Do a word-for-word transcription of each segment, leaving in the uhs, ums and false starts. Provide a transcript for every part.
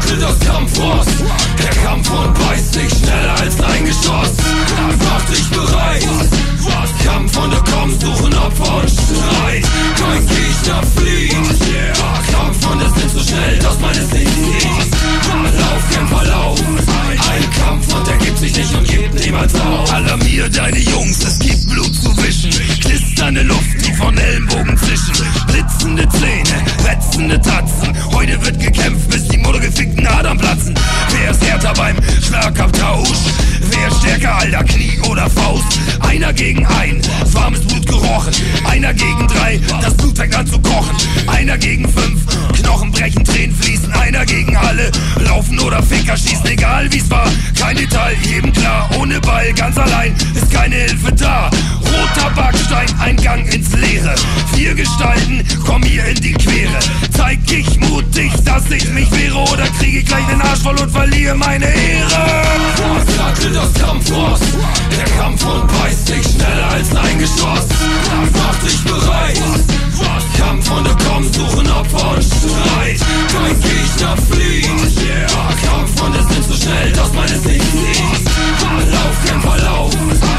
Fackelt aus Kampfrost. Der Kampfhund beißt dich schneller als ein Geschoss. Mach dich bereit. Was? Kampfhunde kommen, suchen Opfer und Streit. Dein Gegner flieht. Kampfhunde sind so schnell, dass man es nicht sieht. Lauf, Kämpfer, lauf. Ein Kampfhund, der gibt sich nicht und gibt niemals auf. Alarmier deine Jungs, es gibt Blut zu wischen. Knisternde Luft, die von Ellenbogen zischen. Blitzende Zähne, wetzende Tatzen. Heute wird gekämpft, bis die muttergefickten Adern platzen. Wer ist härter beim Schlagabtausch? Wer ist stärker, Alter, Knie oder Faust? Einer gegen ein, warmes Blut gerochen. Einer gegen drei, das Blut fängt an zu kochen. Einer gegen fünf, Knochen brechen, Tränen fließen. Einer gegen alle, laufen oder Ficker schießen. Egal wie's war, kein Detail, jedem klar. Ohne Ball, ganz allein, ist keine Hilfe da. Roter Backstein, Eingang ins Leere. Vier Gestalten, komm hier in die Quere. Zeig ich mutig, dass ich mich wehre, oder krieg ich gleich den Arsch voll und verliere meine Ehre. Was fackelt aus Kampfrost? Der Kampfhund beißt dich schneller als ein Geschoss. Mach dich bereit. Was? Kampfhunde kommen, suchen Opfer und Streit. Dein Gegner flieht. Kampfhunde sind so schnell, dass man es nicht sieht. Lauf, Kämpfer, lauf.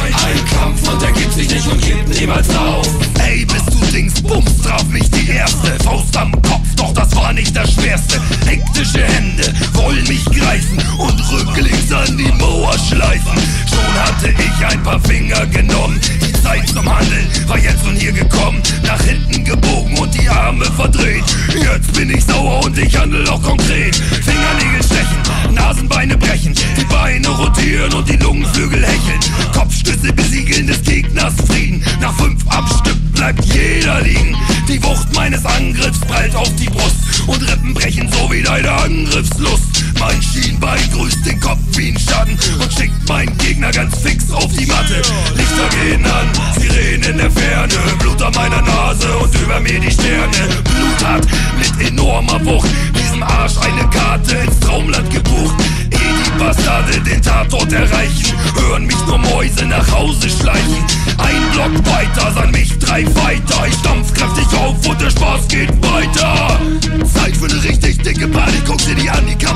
Ein Kampfhund, der gibt sich nicht und gibt niemals auf. Ey, bist du Dings, Bums, traf mich die erste. Faust am Kopf, doch das war nicht das Schwerste. Hektische Hände wollen mich greifen und rücklings an die Mauer schleifen. Schon hatte ich ein paar Finger genommen. Die Zeit zum Handeln war jetzt von hier gekommen. Nach hinten gebogen und die Arme verdreht. Jetzt bin ich sauer und ich handle auch konkret. Fingernägel stechen, Nasenbeine brechen. Die Beine rotieren und die Lungenflügel hecheln. Kopfstöße besiegeln des Gegners Frieden. Nach fünf Abstück bleibt jeder liegen. Die Wucht meines Angriffs prallt auf die Brust und Rippen brechen so wie deine Angriffslust. Mein Schienbein grüßt den Kopf wie ein Schatten und schickt meinen Gegner ganz fix auf die Matte. Lichter gehen an, Sirenen in der Ferne, Blut an meiner Nase und über mir die Sterne. Blut hat mit enormer Wucht diesem Arsch eine Karte ins Traumland gebucht. Ehe die Bastarde den Tatort erreichen, hören mich nur Mäuse nach Hause schleichen. Ein Block weiter, san mich drei Fighter. Ich stampf kräftig auf und der Spaß geht weiter. Zeit für eine richtig dicke Party, guck dir die an, die